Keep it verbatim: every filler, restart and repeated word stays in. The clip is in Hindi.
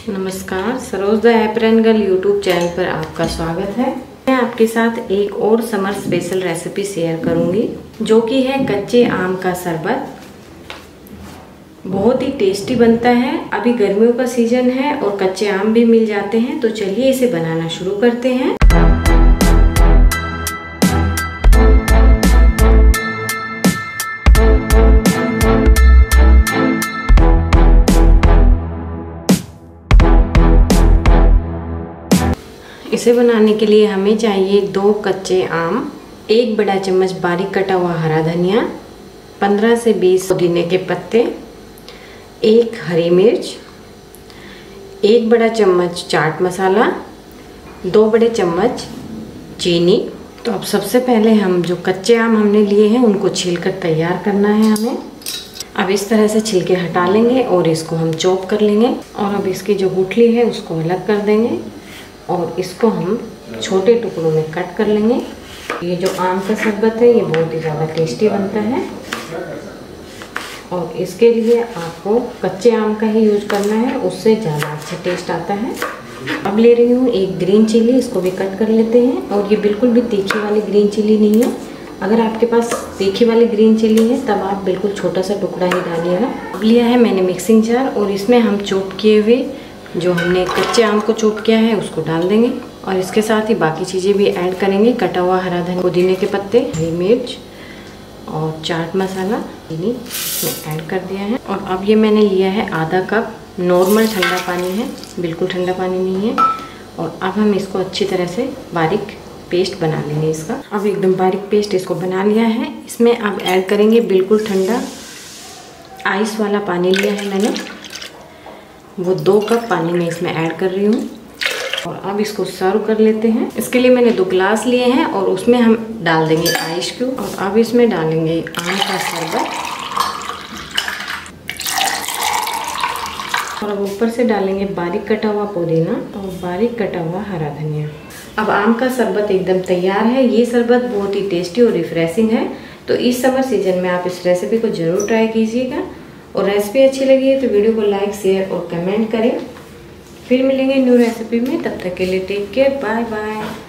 नमस्कार, Saroj the apron girl YouTube channel पर आपका स्वागत है। मैं आपके साथ एक और समर स्पेशल रेसिपी शेयर करूंगी जो कि है कच्चे आम का शरबत। बहुत ही टेस्टी बनता है। अभी गर्मियों का सीजन है और कच्चे आम भी मिल जाते हैं, तो चलिए इसे बनाना शुरू करते हैं। इसे बनाने के लिए हमें चाहिए दो कच्चे आम, एक बड़ा चम्मच बारीक कटा हुआ हरा धनिया, पंद्रह से बीस पुदीने के पत्ते, एक हरी मिर्च, एक बड़ा चम्मच चाट मसाला, दो बड़े चम्मच चीनी। तो अब सबसे पहले हम जो कच्चे आम हमने लिए हैं उनको छीलकर तैयार करना है हमें। अब इस तरह से छिलके हटा लेंगे और इसको हम चॉप कर लेंगे। और अब इसकी जो गुठली है उसको अलग कर देंगे और इसको हम छोटे टुकड़ों में कट कर लेंगे। ये जो आम का शरबत है ये बहुत ही ज़्यादा टेस्टी बनता है और इसके लिए आपको कच्चे आम का ही यूज करना है, उससे ज़्यादा अच्छा टेस्ट आता है। अब ले रही हूँ एक ग्रीन चिली, इसको भी कट कर लेते हैं। और ये बिल्कुल भी तीखी वाली ग्रीन चिली नहीं है। अगर आपके पास तीखी वाली ग्रीन चिली है तब आप बिल्कुल छोटा सा टुकड़ा ही डालिएगा। अब लिया है मैंने मिक्सिंग जार और इसमें हम चॉप किए हुए जो हमने कच्चे आम को चॉप किया है उसको डाल देंगे और इसके साथ ही बाकी चीज़ें भी ऐड करेंगे। कटा हुआ हरा धनिया, पुदीने के पत्ते, हरी मिर्च और चाट मसाला, चीनी इसमें ऐड कर दिया है। और अब ये मैंने लिया है आधा कप नॉर्मल ठंडा पानी है, बिल्कुल ठंडा पानी नहीं है। और अब हम इसको अच्छी तरह से बारीक पेस्ट बना लेंगे इसका। अब एकदम बारीक पेस्ट इसको बना लिया है। इसमें अब ऐड करेंगे बिल्कुल ठंडा आइस वाला पानी लिया है मैंने, वो दो कप पानी में इसमें ऐड कर रही हूँ। और अब इसको सर्व कर लेते हैं। इसके लिए मैंने दो ग्लास लिए हैं और उसमें हम डाल देंगे आइस क्यूब। और अब इसमें डालेंगे आम का शरबत और अब ऊपर से डालेंगे बारीक कटा हुआ पुदीना और बारीक कटा हुआ हरा धनिया। अब आम का शरबत एकदम तैयार है। ये शरबत बहुत ही टेस्टी और रिफ्रेशिंग है, तो इस समर सीजन में आप इस रेसिपी को ज़रूर ट्राई कीजिएगा। और रेसिपी अच्छी लगी है तो वीडियो को लाइक, शेयर और कमेंट करें। फिर मिलेंगे न्यू रेसिपी में, तब तक के लिए टेक केयर, बाय बाय।